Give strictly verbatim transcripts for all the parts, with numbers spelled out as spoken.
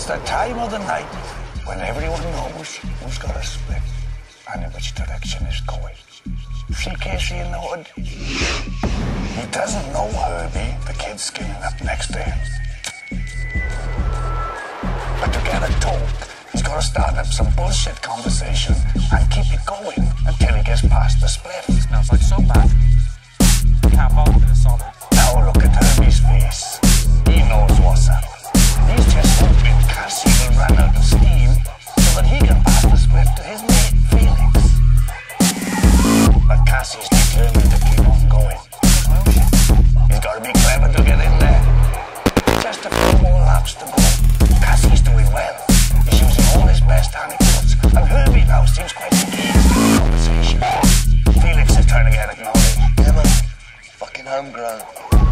It's the time of the night when everyone knows who's got a split and in which direction it's going. See Casey in the hood? He doesn't know Herbie, the kid skinning up next to him. But to get a talk, he's got to start up some bullshit conversation and keep it going until he gets past the split. It smells like so bad. Can't vault with a solid. Now look at Herbie's face. He knows what's up. He's just hoping Cassie will run out of steam so that he can pass the split to his mate, Felix. But Cassie's determined to keep on going. He's got to be clever to get in there. Just a few more laps to go. Cassie's doing well. He's using all his best anecdotes, and Herbie now seems quite engaged in the conversation. Felix is trying to get acknowledged. Yeah, man. Fucking homegrown.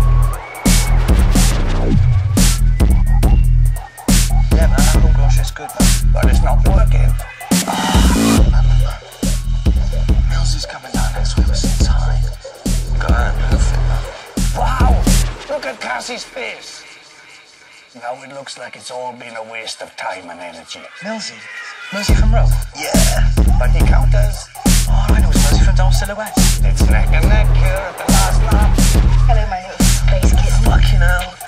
Yeah, man, that homegrown shit's good, man. But it's not working. Ah, Millsy's coming down next week with some time. Got an nothing, man. Wow! Look at Cassie's face. Now it looks like it's all been a waste of time and energy. Millsy? Millsy from Row? Yeah, but he counters. Oh, I know it's Millsy from Down Silhouettes. It's neck and neck here at the last lap. Hello, my little space kid. Fucking hell.